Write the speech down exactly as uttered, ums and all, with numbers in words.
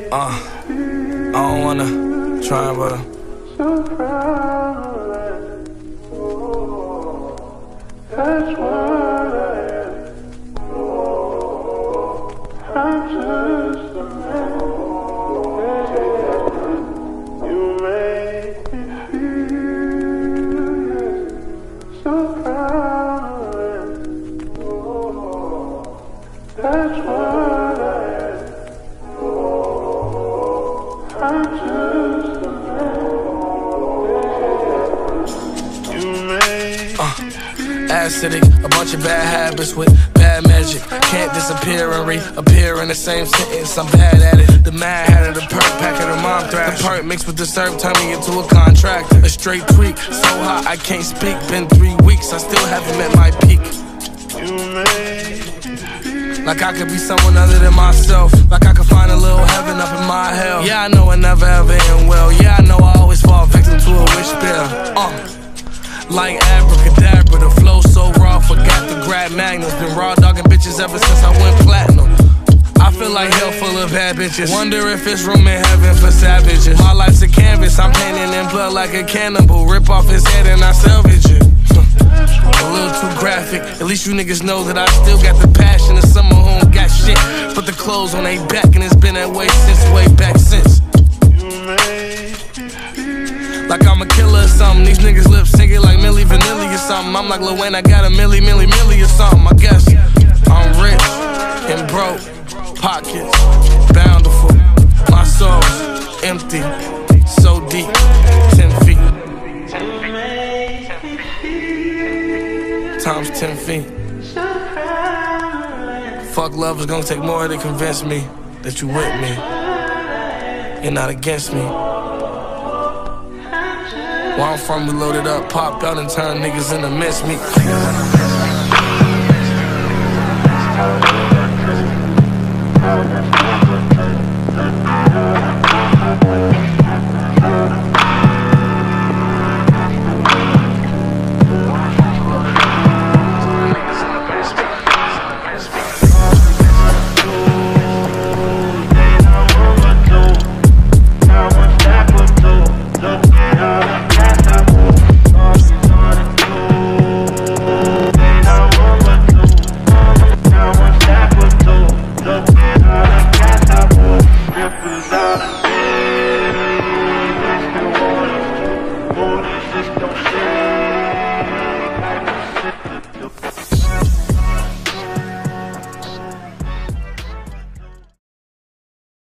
Uh, I don't wanna try, but I'm so proud of that. Oh, that's what I am. Oh, I'm just a man. You make me feel, yeah, so proud of that. Oh, that's what I am. I'm just a man. You make uh, acidic, a bunch of bad habits with bad magic. Can't disappear and reappear in the same sentence. I'm bad at it. The mad hat of the perk, pack of the mom thrash. The perk mixed with the syrup turn me into a contract. A straight tweak, so hot I can't speak. Been three weeks, I still haven't met my peak. You make Like I could be someone other than myself. Like I could find a little heaven up in my hell. Yeah, I know I never ever end well. Yeah, I know I always fall victim to a wish spell. Uh, like abracadabra, the flow so raw, forgot the grab magnums. Been raw dogging bitches ever since I went platinum. I feel like hell full of bad bitches. Wonder if it's room in heaven for savages. My life's a canvas, I'm painting in blood like a cannibal. Rip off his head and I salvage it. A little too graphic. At least you niggas know that I still got the passion of someone who don't got shit. Put the clothes on they back and it's been that way since way back since. Like I'm a killer or something. These niggas lip syncing like Milli Vanilli or something. I'm like Lil Wayne, I got a milli, milli, milli or something. I guess I'm rich and broke, pockets bountiful. My soul's empty, so deep, ten feet. Times ten feet. Fuck love is gonna take more to convince me that you with me. You're not against me. Where I'm from, we loaded up, popped out and turned niggas into mincemeat. Without